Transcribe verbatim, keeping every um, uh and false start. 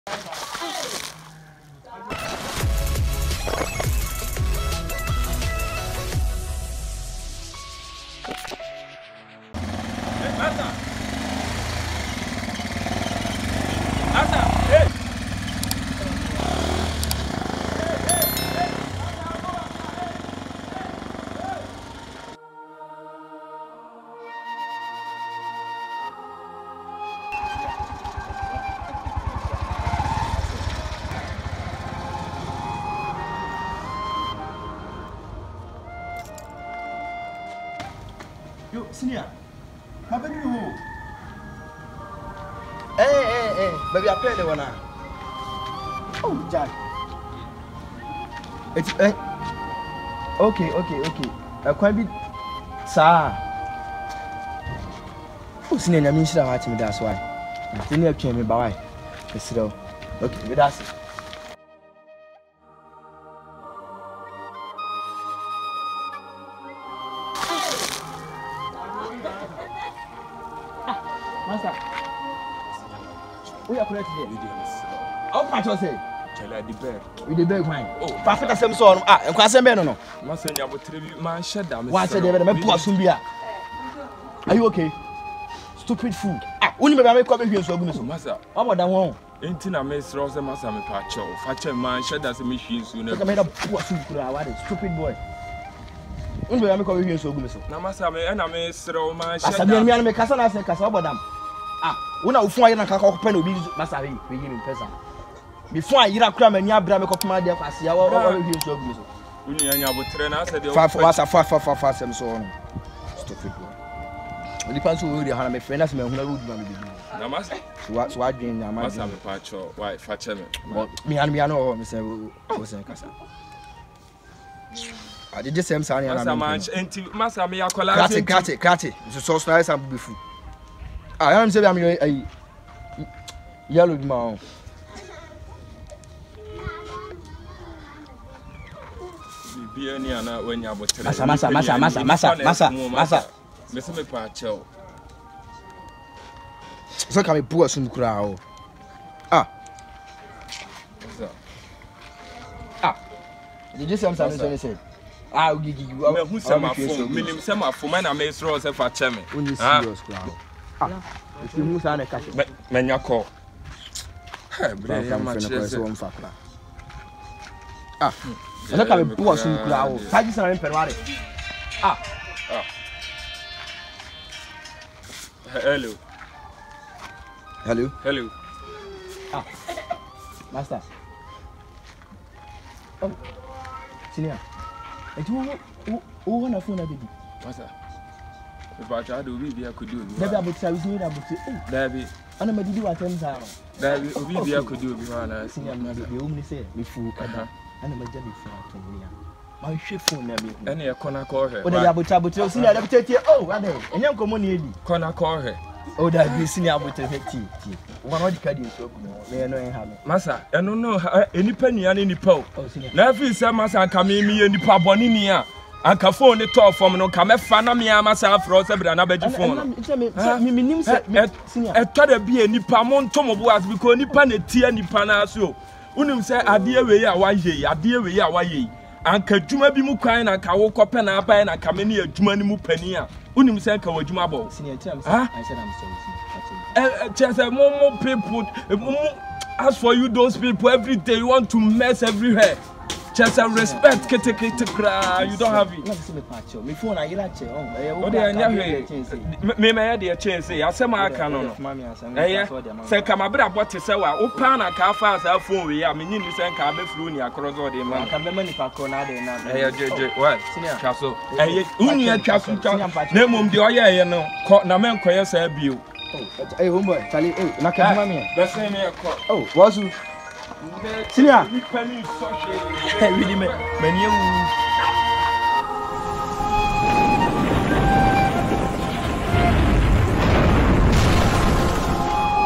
Yo, senior. How about you? Hey, hey, hey. Baby, I played the one now. Oh, Jack. It's eh. Okay, okay, okay. I quite bit, sir. Oh, senior, I mean, she's not me. That's why. Senior came me by. Let's go. Okay, but that's it. Master, we are correct here. How much was it? Chala the beg. We the beg wine. Oh, perfect same sort. Ah, and kwase be no no. Master, you have to man shed down. Why say they be poor sumbia? Are you okay? Stupid fool. Ah, only me make come here so go me so. Master, how about that one? Ain't na me sro say master me pa cho. Fa che man shed down say me hwin su na. Come here poor suit kura what is stupid boy. Only me make come here so go me so. Na master me na me sro man shed down. Asa me me me kasa na say kasa about them. Ah, una ufun ayi na kaka ko pe na obi master we we give me pesa. Before ayira kura mani abra me kokoma de kwase ya wo wo we so ogu so. Uni anya abotre na ase de fa fa fa fa fa fa sem so on. Stupid boy. Odi pan so we dey hana me friend as me huna road ma me be. Na master. So what so what dream na ma. Master me pa cho. Why fa che me. Me an me an o me say o say kasa. I did the same sign na. Master man enti master me yakola. Krate krate krate. So so nice and be food. Ah, I'm say am you yellow ma. Be any ana when you abotre. Masa masa masa masa masa masa masa. Me say me pa cho. So can me poor sun kura o. Ah. Ah. Did you say something say? Ah, we give you. Me hu say my phone. Me nim say my phone na me sro say fa che me. Only serious kura o. Ah. If you hu say na catch. Me nya call. Hey, bro, ya ma che say won fa kura. Ah. Ela ka me poor sun kura o. Fa gi say na perware. Ah. Ah. Hello. Hello. Hello. Ah. Master. Oh. Senior. E tu o o na phone na baby. Master. If I try to be there could do. Baby about service me about oh. Baby. Ana me didi wa tem sa. Baby, obi there could do be man. Senior na baby o me say me fu kada. Ana me jadi phone atomia. Ma hwe phone na me. Ene e corner call her. O da ya bota bota senior da bota tie oh what dey. Enye nkomo na edi. Corner call her. Oh, that be senior bota ti ti. One of the card is so me no en ha me. Master, eno no enipa nia ne nipa o. Oh senior. Na fi say master ka me me nipa boni ni a. Anka phone ne to form no ka me fa na me ama sa afro se bra na ba gi phone no. Me me nim se senior. E to da bi enipa mo nto mo bo as because nipa na tie nipa na so. Unim se ade we ya wa ye, ade we ya wa ye. Anka djuma bi mu kwan na ka wo kope na aban na ka me ne adjuma ni mu pani a. Unim se ka wa djuma bo. Senior tell me I said I'm sorry. Eh just more more people as for you those people every day you want to mess everywhere. Just a respect kete kete kra you don't have it. No see me patch me phone I ira che oh eh wo dey anya hwe me me dey chance asem aka no no eh se ka mabra bote se wa wo pa na ka fa as phone we ya me nyi ni se ka be fru ni akro zo dey man ka be mani pa ko na dey na eh jeje what chaso eh uni atwaso na mom dey oye ye no na me nkoye sa bio oh hey homeboy Charlie eh na ka ma me be say me ko oh wasu senior we penny so hey really me many